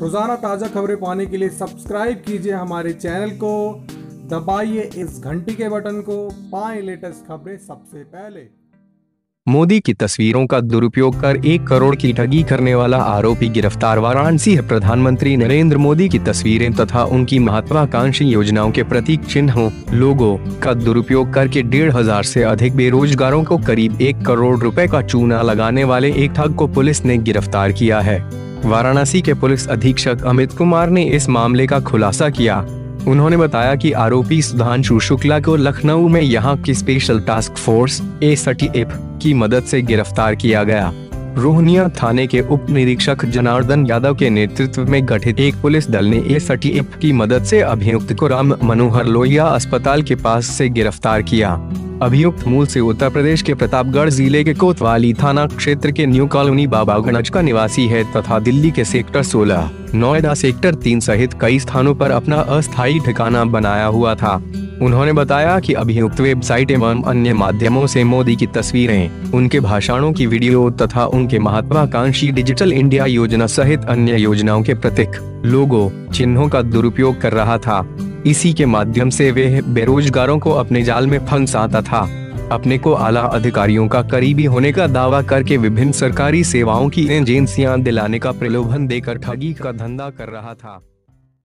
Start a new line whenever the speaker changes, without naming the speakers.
रोजाना ताज़ा खबरें पाने के लिए सब्सक्राइब कीजिए हमारे चैनल को, दबाइए इस घंटी के बटन को, पाएं लेटेस्ट खबरें सबसे पहले।
मोदी की तस्वीरों का दुरुपयोग कर 1 करोड़ की ठगी करने वाला आरोपी गिरफ्तार। वाराणसी है। प्रधानमंत्री नरेंद्र मोदी की तस्वीरें तथा उनकी महत्वाकांक्षी योजनाओं के प्रतीक चिन्हों, लोगो का दुरुपयोग करके 1,500 से अधिक बेरोजगारों को करीब 1 करोड़ रुपए का चूना लगाने वाले एक ठग को पुलिस ने गिरफ्तार किया है। वाराणसी के पुलिस अधीक्षक अमित कुमार ने इस मामले का खुलासा किया। उन्होंने बताया कि आरोपी सुधांशु शुक्ला को लखनऊ में यहां की स्पेशल टास्क फोर्स ASTF की मदद से गिरफ्तार किया गया। रोहनिया थाने के उप निरीक्षक जनार्दन यादव के नेतृत्व में गठित एक पुलिस दल ने ASTF की मदद से अभियुक्त को राम मनोहर लोहिया अस्पताल के पास से गिरफ्तार किया। अभियुक्त मूल से उत्तर प्रदेश के प्रतापगढ़ जिले के कोतवाली थाना क्षेत्र के न्यू कॉलोनी बाबागंज का निवासी है तथा दिल्ली के सेक्टर 16, नोएडा सेक्टर 3 सहित कई स्थानों पर अपना अस्थायी ठिकाना बनाया हुआ था। उन्होंने बताया कि अभियुक्त वेबसाइट एवं अन्य माध्यमों से मोदी की तस्वीरें, उनके भाषणों की वीडियो तथा उनके महत्वाकांक्षी डिजिटल इंडिया योजना सहित अन्य योजनाओं के प्रतीक, लोगो, चिन्हों का दुरुपयोग कर रहा था। इसी के माध्यम से वे बेरोजगारों को अपने जाल में फंसाता था। अपने को आला अधिकारियों का करीबी होने का दावा करके विभिन्न सरकारी सेवाओं की एजेंसियां दिलाने का प्रलोभन देकर ठगी का धंधा कर रहा था।